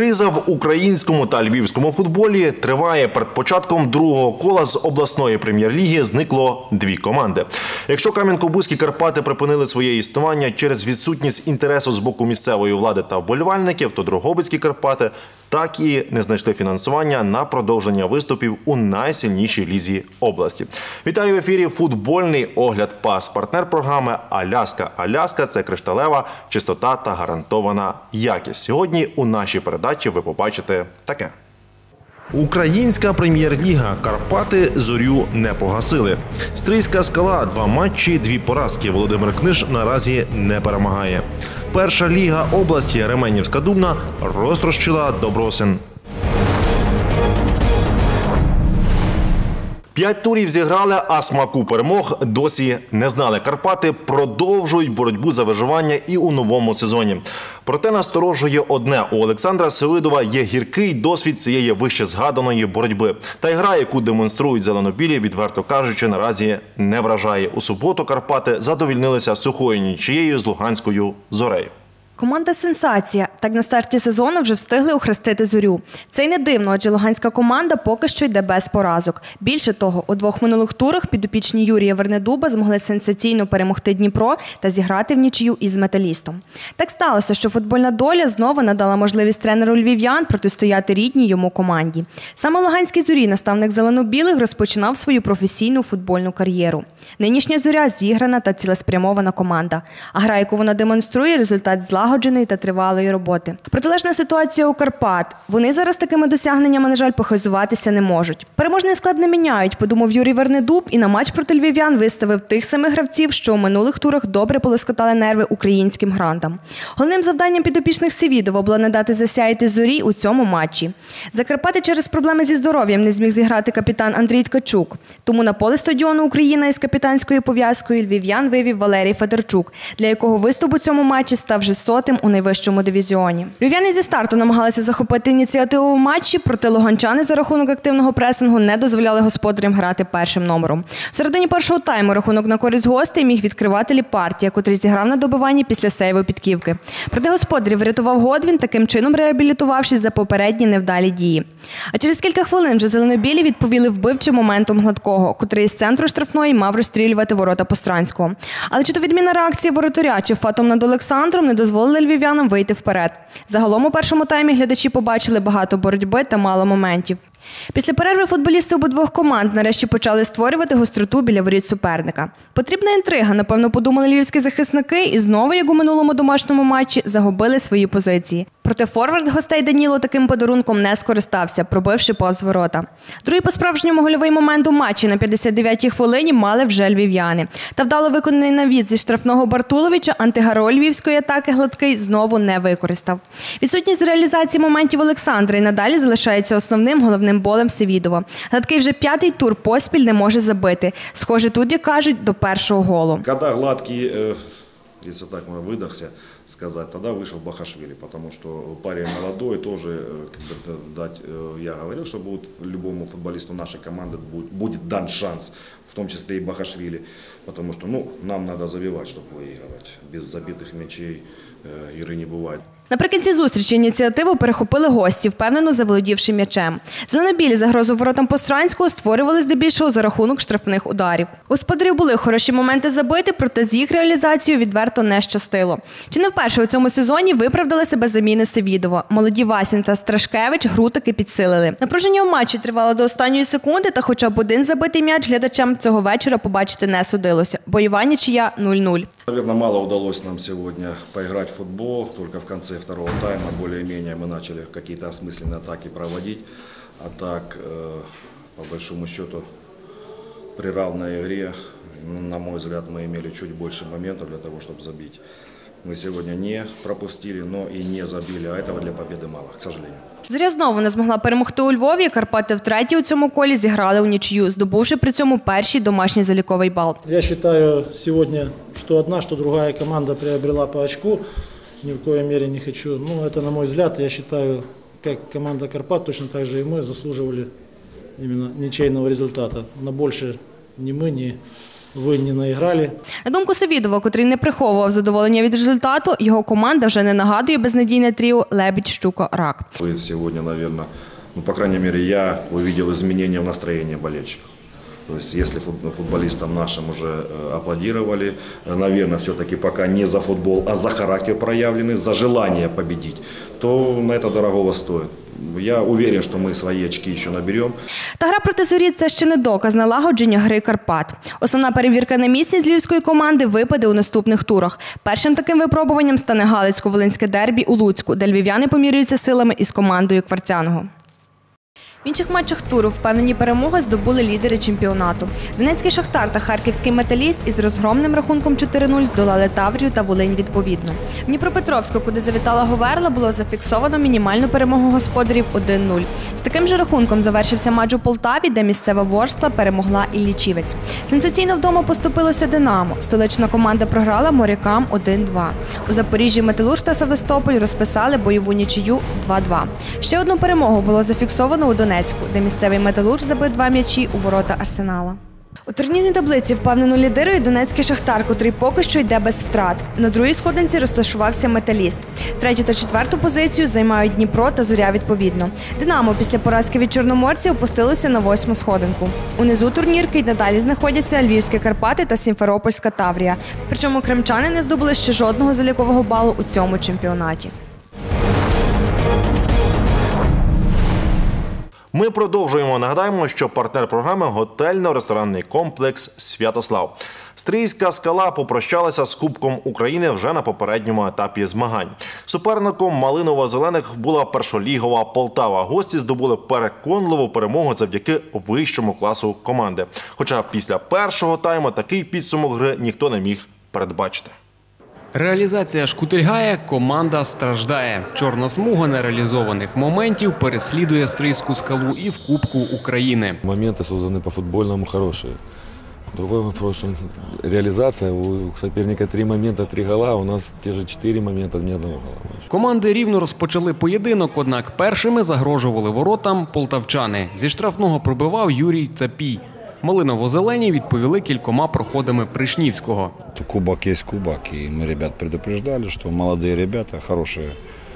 Криза в українському та львівському футболі триває. Перед початком другого кола з обласної прем'єр-ліги зникло дві команди. Якщо Кам'янко-Бузькі Карпати припинили своє існування через відсутність інтересу з боку місцевої влади та вболівальників, то Дрогобицькі Карпати так і не знайшли фінансування на продовження виступів у найсильнішій лізі області. Вітаю в ефірі футбольний огляд ПАС. Партнер програми «Аляска». «Аляска» – це кришталева чистота та гарантована якість. Сьогодні у нашій передачі ви побачите таке. Українська прем'єр-ліга. Карпати зорю не погасили. Стрийська скала. 2 матчі, 2 поразки. Володимир Книж наразі не перемагає. Перша ліга області. Ременівська Дубна розтрощила Добросин. 5 турів зіграли, а смаку перемог досі не знали. Карпати продовжують боротьбу за виживання і у новому сезоні. Проте насторожує одне – у Олександра Селидова є гіркий досвід цієї вище згаданої боротьби. Та й гра, яку демонструють зелено-білі, відверто кажучи, наразі не вражає. У суботу Карпати задовольнилися сухою нічиєю з Луганською «Зорею». Команда «Сенсація». Так на старті сезону вже встигли охрестити «Зорю». Це й не дивно, адже луганська команда поки що йде без поразок. Більше того, у 2 минулих турах підопічні Юрія Вернедуба змогли сенсаційно перемогти Дніпро та зіграти в нічию із «Металістом». Так сталося, що футбольна доля знову надала можливість тренеру львів'ян протистояти рідній йому команді. Саме луганській «Зорі» наставник зелено-білих розпочинав свою професійну футбольну кар'єру. Нинішня «Зоря» – зіграна та цілеспрямована команда. А гра, яку вона демонструє – результат злагодженої та тривалої роботи. Протилежна ситуація у Карпат. Вони зараз такими досягненнями, на жаль, похизуватися не можуть. Переможний склад не міняють, подумав Юрій Вернедуб, і на матч проти львів'ян виставив тих самих гравців, що у минулих турах добре полоскотали нерви українським грантам. Головним завданням підопічних Севідова було не дати засяяти «Зорі» у цьому матчі. За Карпати через проблеми зі здоров'ям не зміг зіграти капітан Андрій Ткачук. Тому на поле стадіону «Україна» із капітанською пов'язкою львів'ян вивів Валерій Федорчук, для якого виступ у цьому матчі став вже 100-м у найвищому дивізіоні. Львів'яни зі старту намагалися захопити ініціативу у матчі, проте луганчани за рахунок активного пресингу не дозволяли господарям грати першим номером. В середині першого тайму рахунок на користь гостей міг відкривати Ліпартія, котрий зіграв на добиванні після сейву Підківки. Проте господарів врятував Годвін, таким чином реабілітувавшись за попередні невдалі дії. А через кілька хвилин вже зеленобілі відповіли вбивчим моментом Гладкого, котрий з центру штрафної мав розстрілювати ворота Постранського. Але чи то відмінна реакція воротаря, чи фатом над Олександром не дозволили львів'янам вийти вперед. Загалом у першому таймі глядачі побачили багато боротьби та мало моментів. Після перерви футболісти обидвох команд нарешті почали створювати гостроту біля воріт суперника. Потрібна інтрига, напевно, подумали львівські захисники і знову, як у минулому домашньому матчі, загубили свої позиції. Проте форвард гостей Даніло таким подарунком не скористався, пробивши повз ворота. Другий по-справжньому гольовий момент у матчі на 59-й хвилині мали вже львів'яни. Та вдало виконаний навіс зі штрафного Бартуловича антигерой львівської атаки Гладкий знову не використав. Відсутність реалізації моментів Олександра і надалі залишається основним головним болем Севідова. Гладкий вже 5-й тур поспіль не може забити. Схоже, тут, як кажуть, до першого голу. Коли Гладкий, если так можно выдохся сказать, тогда вышел Бахашвили, потому что парень молодой, тоже, я говорил, что любому футболисту нашей команды будет дан шанс, в том числе и Бахашвили, потому что нам надо забивать, чтобы выигрывать. Без забитых мячей игры не бывает. Наприкінці зустрічі ініціативу перехопили гості, впевнено заволодівши м'ячем. Зеленобілі загрозу воротам Постранського створювали здебільшого за рахунок штрафних ударів. У господарів були хороші моменти забити, проте з їх реалізацією відверто не щастило. Чи не вперше у цьому сезоні виправдали себе заміни Севідова. Молоді Васін та Страшкевич гру таки підсилили. Напруження у матчі тривало до останньої секунди, та хоча б один забитий м'яч глядачам цього вечора побачити не судилося. Бойова нічия 0-0. Наверное, мало удалось нам сегодня поиграть в футбол. Только в конце второго тайма более-менее мы начали какие-то осмысленные атаки проводить. А так, по большому счету, при равной игре, на мой взгляд, мы имели чуть больше моментов для того, чтобы забить. Мы сегодня не пропустили, но и не забили, а этого для победы мало, к сожалению. «Зоря» знову не змогла перемогти у Львові, Карпати втретє у цьому колі зіграли у нічию, здобувши при цьому перший домашній заліковий бал. Я считаю сегодня, что одна, что другая команда приобрела по очку. Ни в коей мере не хочу. Это, на мой взгляд, я считаю, как команда Карпат, точно так же и мы заслуживали именно ничейного результата. Но больше ни мы, ни вы не наиграли. На думку Севідова, котрий не приховував задоволення від результату, його команда вже не нагадує безнадійне тріо «Лебідь, щука, рак». Вы сегодня, наверное, по крайней мере, я увидел изменения в настроении болельщиков. То есть, если футболистам нашим уже аплодировали, наверное, все-таки пока не за футбол, а за характер проявленный, за желание победить, то на это дорогого стоит. Я уверен, що ми свої очки ще наберемо. Та гра проти «Зорі» – це ще не доказ налагодження гри Карпат. Основна перевірка на міцність львівської команди випаде у наступних турах. Першим таким випробуванням стане Галицько-Волинське дербі у Луцьку, де львів'яни помірюються силами із командою Кварцяного. В інших матчах туру впевнені перемоги здобули лідери чемпіонату. Донецький «Шахтар» та харківський «Металіст» із розгромним рахунком 4-0 здолали Таврію та Волинь відповідно. В Дніпропетровську, куди завітала Говерла, було зафіксовано мінімальну перемогу господарів 1-0. З таким же рахунком завершився матч у Полтаві, де місцева Ворскла перемогла Іллічівець. Сенсаційно вдома поступилося «Динамо». Столична команда програла «Морякам» 1-2. У Запоріжжі «Металург» та Севастополь розписали бойову нічию 2-2. Ще одну перемогу було зафіксовано у Донецьку, де місцевий «Металург» забив 2 м'ячі у ворота «Арсенала». У турнірній таблиці впевнено лідирує Донецький «Шахтар», котрий поки що йде без втрат. На другій сходинці розташувався «Металіст». Третю та четверту позицію займають Дніпро та Зоря відповідно. «Динамо» після поразки від чорноморців опустилося на 8-му сходинку. Унизу турнірки й надалі знаходяться Львівські Карпати та Сімферопольська Таврія. Причому кримчани не здобули ще жодного залікового балу у цьому чемпіонаті. Ми продовжуємо. Нагадаємо, що партнер програми – готельно-ресторанний комплекс «Святослав». Стрийська «Скала» попрощалася з Кубком України вже на попередньому етапі змагань. Суперником малиново-зелених була першолігова «Полтава». Гості здобули переконливу перемогу завдяки вищому класу команди. Хоча після першого тайму такий підсумок гри ніхто не міг передбачити. Реалізація шкутильгає, команда страждає. Чорна смуга нереалізованих моментів переслідує Стрийську «Скалу» і в Кубку України. Моменты созданы по-футбольному хорошие. Другой вопрос, что реализация. У соперника 3 момента, 3 гола, у нас те же 4 момента, ни одного гола. Команди рівно розпочали поєдинок, однак першими загрожували воротам полтавчани. Зі штрафного пробивав Юрій Цапій. Малиново-зелені відповіли кількома проходами Пришнівського. Кубок есть кубок, и мы ребят предупреждали, что молодые ребята, хорошие,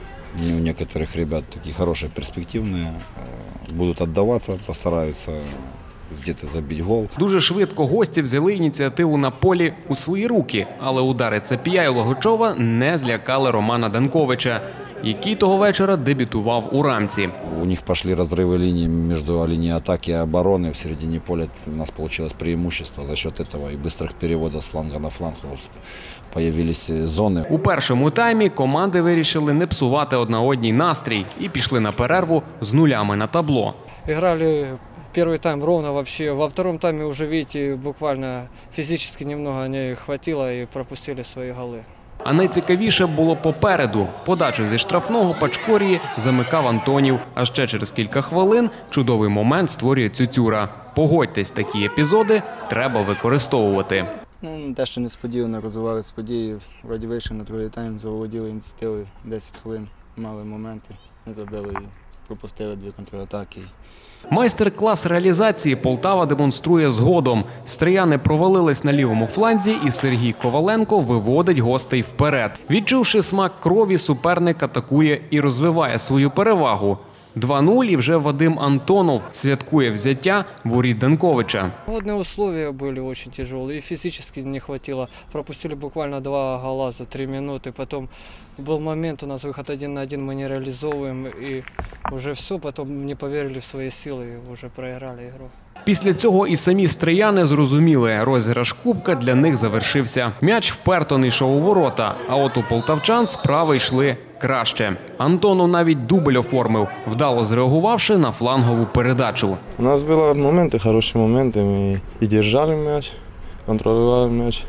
у некоторых ребят такие хорошие, перспективные, будут отдаваться, постараются где-то забить гол. Дуже швидко гості взяли ініціативу на полі у свої руки, але удари Цапія і Логачова не злякали Романа Данковича, який того вечора дебютував у рамці. У них пошли разрывы линий между линией атаки и обороны. В середине поля у нас получилось преимущество. За счет этого и быстрых переводов с фланга на фланг появились зони. У першому таймі команди вирішили не псувати одна одній настрій і пішли на перерву з нулями на табло. Играли первый тайм ровно вообще. Во втором тайме уже, видите, буквально физически немного не хватило и пропустили свои голы. А найцікавіше було попереду. Подачу зі штрафного Пачкорії замикав Антонів. А ще через кілька хвилин чудовий момент створює Цюцюра. Погодьтесь, такі епізоди треба використовувати. Дещо несподівано розвивалися події. Вроді вийшли на другий тайм, заволоділи ініціативою. 10 хвилин мали моменти, не забили і пропустили 2 контратаки. Майстер-клас реалізації Полтава демонструє згодом. Стрияни провалились на лівому фланзі і Сергій Коваленко виводить гостей вперед. Відчувши смак крові, суперник атакує і розвиває свою перевагу. 2-0 і вже Вадим Антонов святкує взяття воріт Данковича. Погодные условия были очень тяжелые и физически не хватило. Пропустили буквально 2 гола за 3 минуты. Потом был момент, у нас выход 1 на 1, мы не реализовываем. И уже все, потом не поверили в свои силы и уже проиграли игру. Після цього і самі стрияни зрозуміли, розіграш Кубка для них завершився. М'яч вперто не йшов у ворота, а от у полтавчан справи йшли краще. Антонов навіть дубль оформив, вдало зреагувавши на флангову передачу. У нас були моменти, хороші моменти, ми і держали м'яч, контролювали м'яч.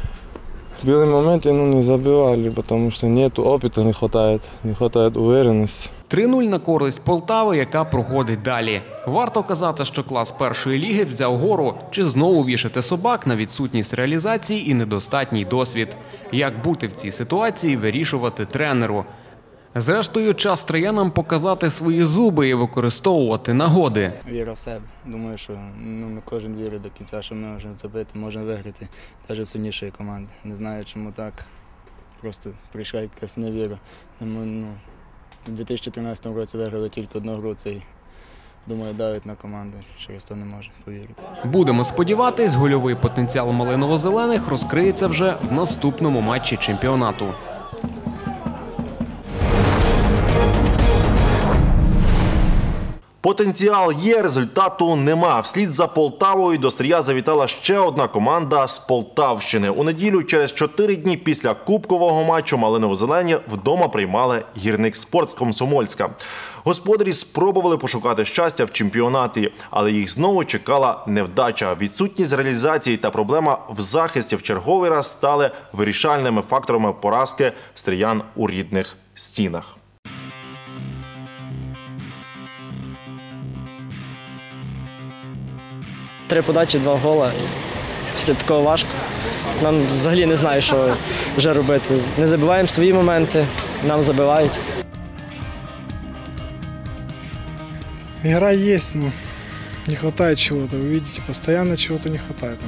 Були моменти, але не забивали, тому що опиту не вистачає уверенності. 3-0 на користь Полтави, яка проходить далі. Варто казати, що клас першої ліги взяв гору. Чи знову вішати собак на відсутність реалізації і недостатній досвід? Як бути в цій ситуації, вирішувати тренеру. Зрештою, час троянам показати свої зуби і використовувати нагоди. Віра в себе. Думаю, що ми кожен вірить до кінця, що ми можемо забити, можемо виграти навіть в сильнішої команди. Не знаю, чому так. Просто прийшла якась невіра. У 2013 році виграли тільки одну гру, це, думаю, давить на команду, через то не може повірити. Будемо сподіватись, гольовий потенціал малиново-зелених розкриється вже в наступному матчі чемпіонату. Потенціал є, результату нема. Вслід за Полтавою до Стрия завітала ще одна команда з Полтавщини. У неділю, через 4 дні після кубкового матчу, малиново-зелені вдома приймали Гірникспорт з Комсомольська. Господарі спробували пошукати щастя в чемпіонаті, але їх знову чекала невдача. Відсутність реалізації та проблема в захисті в черговий раз стали вирішальними факторами поразки стриян у рідних стінах. Три подачі, 2 гола. Після такого важко. Нам взагалі не знаю, що вже робити. Не забиваємо свої моменти, нам забивають. Игра есть, но не хватает чего-то. Вы видите, постоянно чего-то не хватает.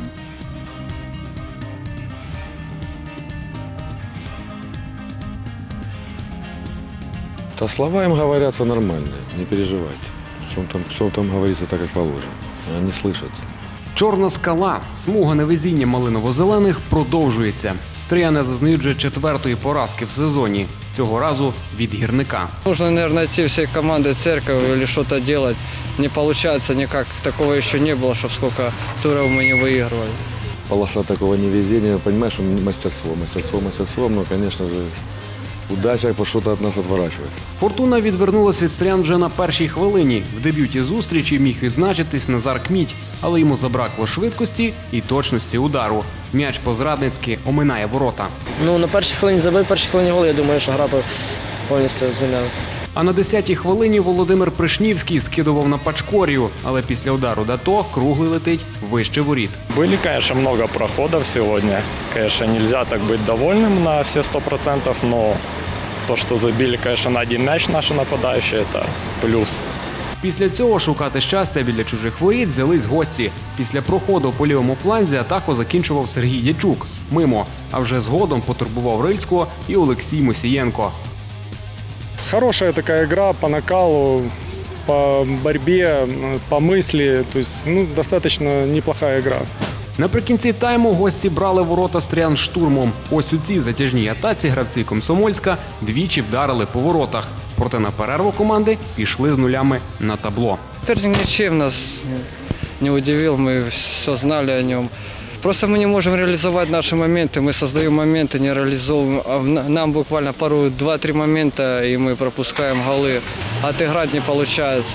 Да слова им говорятся нормальные, не переживайте. Все там говорится так, как положено. Они слышат. Чорна скала, смуга невезіння малиново-зелених продовжується. Стрияни зазнають вже 4-ї поразки в сезоні. Цього разу від Гірника. Нужно, наверное, идти всей командой в церковь или что-то делать. Не получается никак. Такого еще не было, чтобы сколько туров мы не выигрывали. Полоса такого невезения, понимаешь, мастерство, но, конечно же, удача что-то от нас отворачивается. Фортуна відвернулась від стриян вже на першій хвилині. В дебюті зустрічі міг відзначитись Назар Кміть, але йому забракло швидкості і точності удару. М'яч по-зрадницьки оминає ворота. На першій хвилині забив, першій хвилині гол, я думаю, що гра повністю змінилася. А на 10-й хвилині Володимир Пришнівський скидував на Пачкорію, але після удару Дато круглий летить вище воріт. Были, конечно, много проходов сегодня. Конечно, нельзя так быть довольным на все 100%, но то, что забили, конечно, на один мяч наши нападающие, это плюс. Після цього шукати щастя біля чужих воріт взялись гості. Після проходу по лівому фланзі атаку закінчував Сергій Дячук. Мимо. А вже згодом потурбував Рильського і Олексій Мосієнко. Хорошая такая игра по накалу, по борьбе, по мысли. То есть, достаточно неплохая игра. Наприкінці тайму гості брали ворота стриян штурмом. Ось у цій затяжній атаці гравці Комсомольська двічі вдарили по воротах. Проте на перерву команди пішли з нулями на табло. Соперник ничем нас не удивил, мы все знали о нем. Просто мы не можем реализовать наши моменты, мы создаем моменты, не реализовываем. А нам буквально пару 2-3 момента, и мы пропускаем голы. Отыграть не получается.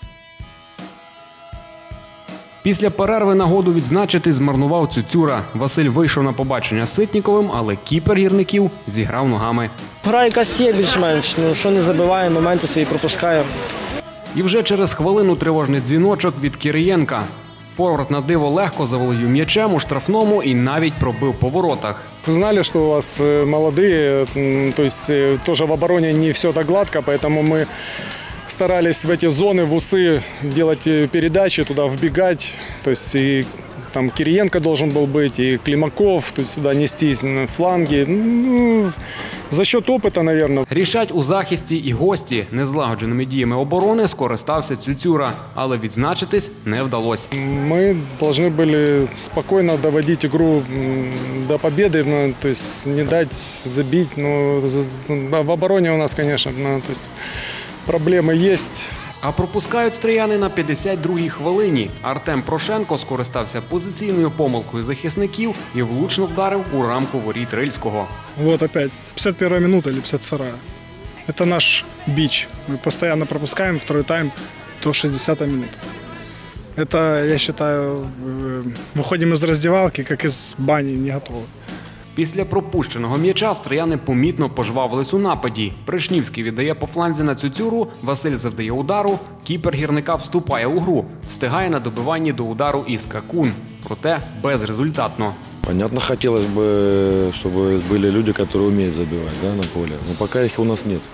Після перерви нагоду відзначити змарнував Цюцюра. Василь вийшов на побачення з Ситніковим, але кіпер гірників зіграв ногами. Гра якась є більш-менш, що не забиває, моменти свої пропускає. І вже через хвилину тривожний дзвіночок від Кириєнка. Форвард на диво легко заволодів м'ячем у штрафному і навіть пробив по воротах. Знали, что у вас молодые, то есть тоже в обороне не все так гладко, поэтому мы старались в эти зоны, в усы делать передачи, туда вбегать. То есть и там Кириенко должен был быть, и Климаков, то есть сюда нестись на фланги. За счет опыта, наверное. Рішать у захисті і гості. Незлагодженими діями оборони скористався Цюцюра, але відзначитись не вдалося. Мы должны были спокойно доводить игру до победы, то есть не дать забить. Но в обороне у нас, конечно, то есть проблемы есть. А пропускають стрияни на 52-й хвилині. Артем Прошенко скористався позиційною помилкою захисників і влучно вдарив у рамку воріт Рильського. Вот опять, 51 минута или 52-я. Это наш бич. Мы постоянно пропускаем второй тайм до 60-й минуты. Это, я считаю, выходим из раздевалки, как из бани, не готовы. Після пропущеного м'яча стрияни помітно пожвавились у нападі. Пришнівський віддає по фланзі на Цюцюру, Василь завдає удару, кіпер гірника вступає у гру. Встигає на добиванні до удару і Скакун. Проте безрезультатно. Понятно, хотелось бы, чтобы были люди, которые умеют забивать, на поле. Но пока их у нас нет.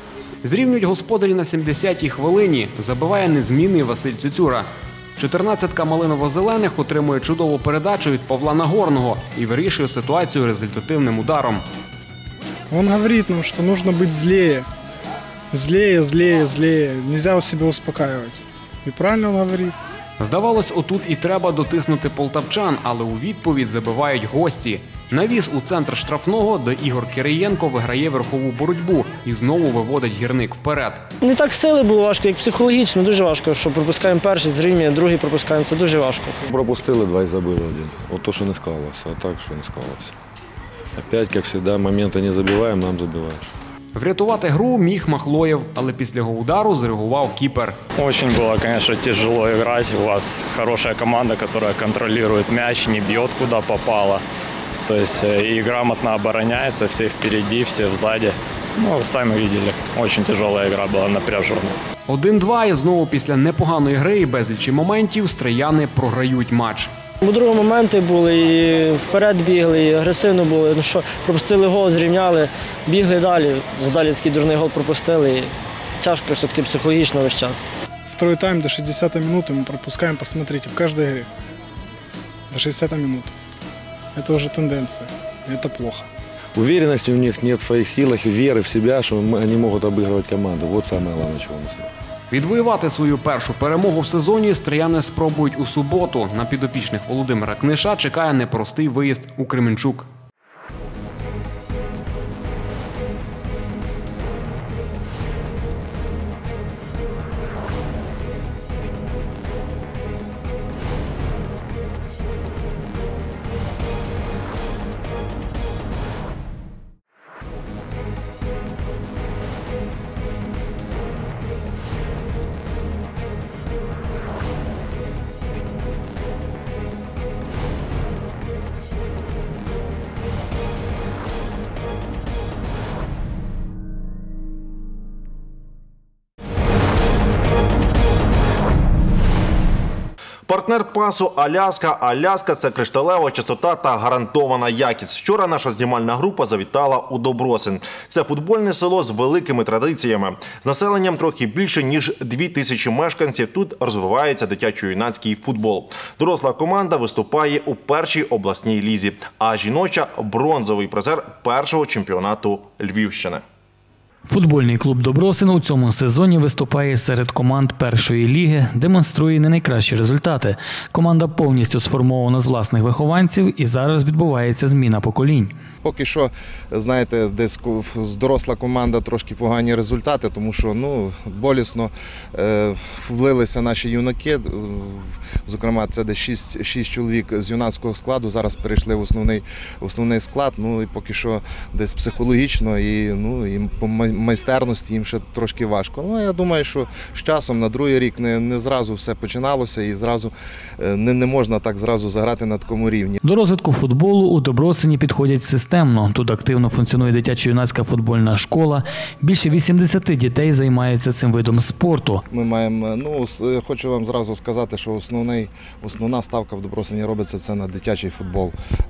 Зрівнюють господарі на 70-й хвилині. Забиває незмінний Василь Цюцюра. 14-ка малиново-зелених отримує чудову передачу від Павла Нагорного і вирішує ситуацію результативним ударом. Он говорит нам, что нужно быть злее. Злее, злее, злее. Нельзя себя успокаивать. И правильно он говорит. Здавалось, отут і треба дотиснути полтавчан, але у відповідь забивають гості. Навіс у центр штрафного, де Ігор Кириєнко виграє верхову боротьбу і знову виводить Гірник вперед. Не так сили було важко, як психологічно. Дуже важко, що пропускаємо перший, зрівнює, другий пропускаємо. Це дуже важко. Пропустили 2 і забили 1. От то, що не склалося, а так, що не склалося. Опять, як завжди, моменти не забиваємо, нам забивають. Врятувати гру міг Махлоєв, але після його удару зреагував кіпер. Очень было, конечно, тяжело играть. У вас хорошая команда, которая контролирует мяч, не бьет куда попало. То есть и грамотно обороняется, все впереди, все сзади. Ну, вы сами видели, очень тяжелая игра была, напряженная. 1-2 і знову після непоганої гри і безлічі моментів стрияни програють матч. У другому моменти були, і вперед бігли, і агресивно були. Ну що, пропустили гол, зрівняли, бігли далі. Далі такий дурний гол пропустили. І тяжко все-таки психологічно весь час. Второй тайм до 60-й минуты мы пропускаем, посмотрите, в каждой игре. До 60-й минуты. Это уже тенденция. Это плохо. Уверенности у них нет в своих силах и веры в себя, что они могут обыгрывать команду. Вот самое главное, чего у нас нет. Відвоювати свою першу перемогу в сезоні стрияни спробують у суботу. На підопічних Володимира Книша чекає непростий виїзд у Кременчук. Партнер пасу «Аляска». «Аляска» – це кришталева чистота та гарантована якість. Вчора наша знімальна група завітала у Добросин. Це футбольне село з великими традиціями. З населенням трохи більше, ніж 2000 мешканців. Тут розвивається дитячо-юнацький футбол. Доросла команда виступає у першій обласній лізі, а жіноча – бронзовий призер першого чемпіонату Львівщини. Футбольний клуб «Добросин» у цьому сезоні виступає серед команд першої ліги, демонструє не найкращі результати. Команда повністю сформована з власних вихованців і зараз відбувається зміна поколінь. Поки що, знаєте, десь доросла команда трошки погані результати, тому що болісно влилися наші юнаки. Зокрема, це десь 6 чоловік з юнацького складу, зараз перейшли в основний склад. І поки що десь психологічно і по майстерності їм ще трошки важко. Я думаю, що з часом на другий рік не зразу все починалося і зразу не можна так зразу заграти на такому рівні. До розвитку футболу у Добросині підходять системно. Тут активно функціонує дитячо-юнацька футбольна школа. Більше 80 дітей займаються цим видом спорту. Ми маємо, хочу вам зразу сказати, що основна ставка в Добросині робиться це на дитячий футбол,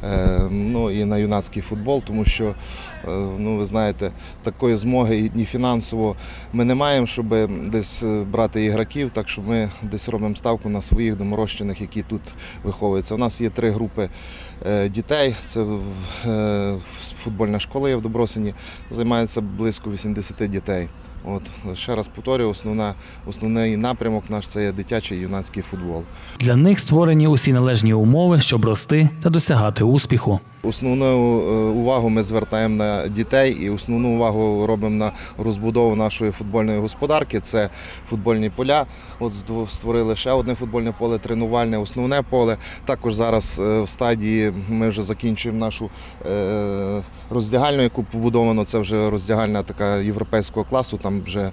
і на юнацький футбол, тому що, ви знаєте, такої змоги і фінансово ми не маємо, щоб десь брати ігроків, так що ми десь робимо ставку на своїх доморощених, які тут виховуються. У нас є 3 групи дітей, це футбольна школа є в Добросині, займається близько 80 дітей. Ще раз повторюю, основний напрямок наш – це є дитячий і юнацький футбол. Для них створені усі належні умови, щоб рости та досягати успіху. Основну увагу ми звертаємо на дітей і основну увагу робимо на розбудову нашої футбольної господарки. Це футбольні поля. Створили ще одне футбольне поле, тренувальне, основне поле. Також зараз в стадії ми вже закінчуємо нашу роздягальню, яку побудовано. Це вже роздягальня така європейського класу, там вже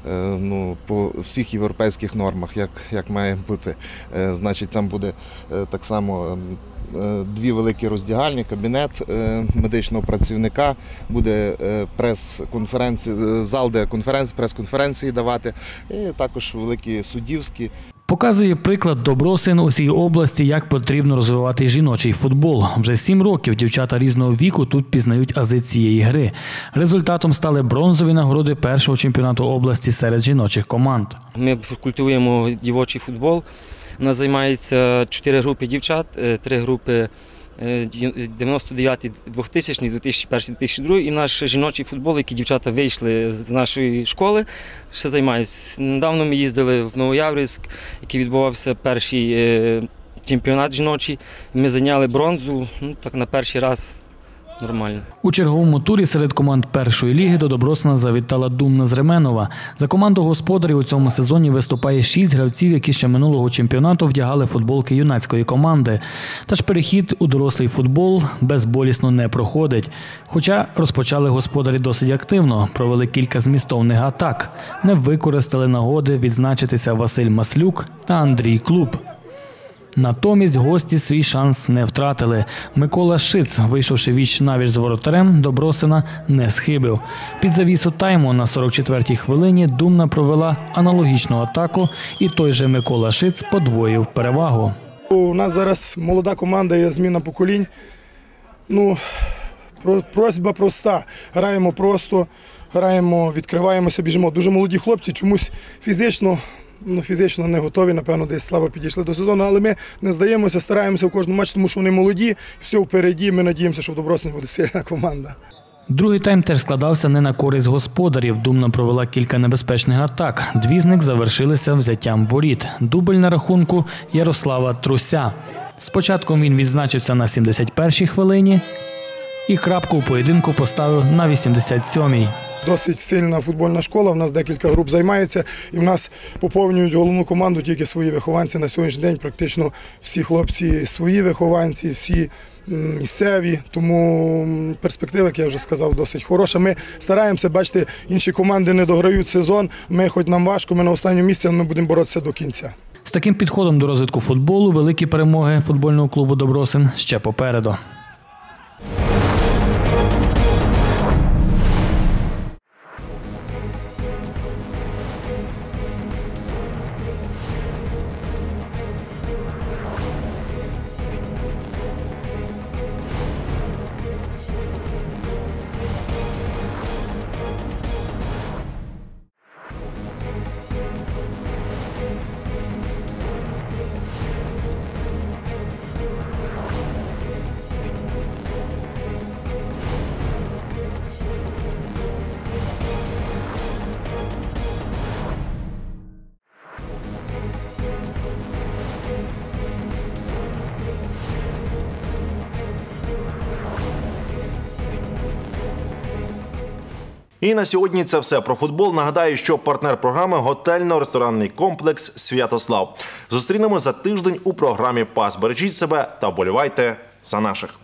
по всіх європейських нормах, як має бути. Значить, там буде так само 2 великі роздягальні, кабінет медичного працівника, буде зал, де прес-конференції давати, і також великі суддівські. Показує приклад Добросин усій області, як потрібно розвивати жіночий футбол. Вже 7 років дівчата різного віку тут пізнають ази цієї гри. Результатом стали бронзові нагороди першого чемпіонату області серед жіночих команд. Ми культивуємо дівочий футбол. У нас займається 4 групи дівчат, 3 групи 99, 2000, 2001, 2002 і наш жіночий футбол, які дівчата вийшли з нашої школи, ще займаються. Недавно ми їздили в Новояврівськ, який відбувався перший чемпіонат жіночий. Ми зайняли бронзу, так на перший раз нормально. У черговому турі серед команд першої ліги до Добросина завітала Думна з Ременова. За команду господарів у цьому сезоні виступає 6 гравців, які ще минулого чемпіонату вдягали футболки юнацької команди. Та ж перехід у дорослий футбол безболісно не проходить. Хоча розпочали господарі досить активно, провели кілька змістовних атак. Не використали нагоди відзначитися Василь Маслюк та Андрій Клуб. Натомість гості свій шанс не втратили. Микола Шиц, вийшовши віч-навіч з воротарем, Добросина не схибив. Під завісу тайму на 44-й хвилині Думна провела аналогічну атаку, і той же Микола Шиц подвоїв перевагу. У нас зараз молода команда, є зміна поколінь. Просьба проста. Граємо просто, граємо, відкриваємося, біжимо. Дуже молоді хлопці, чомусь фізично не готові, напевно, десь слабо підійшли до сезону, але ми не здаємося, стараємося в кожному матчі, тому що вони молоді, все впереді, ми надіємося, що в Добросині буде сильна команда. Другий тайм теж складався не на користь господарів. Думна провела кілька небезпечних атак. 2 з них завершилися взяттям воріт. Дубль на рахунку Ярослава Труся. Спочатку він відзначився на 71-й хвилині і крапку у поєдинку поставив на 87-й. Досить сильна футбольна школа, в нас декілька груп займається і в нас поповнюють головну команду тільки свої вихованці. На сьогоднішній день практично всі хлопці свої вихованці, всі місцеві, тому перспектива, як я вже сказав, досить хороша. Ми стараємося, бачите, інші команди не дограють сезон, ми хоч нам важко, ми на останньому місці, але ми будемо боротися до кінця. З таким підходом до розвитку футболу великі перемоги футбольного клубу «Добросин» ще попереду. І на сьогодні це все про футбол. Нагадаю, що партнер програми – готельно-ресторанний комплекс «Святослав». Зустрінемось за тиждень у програмі «Пас». Бережіть себе та вболівайте за наших.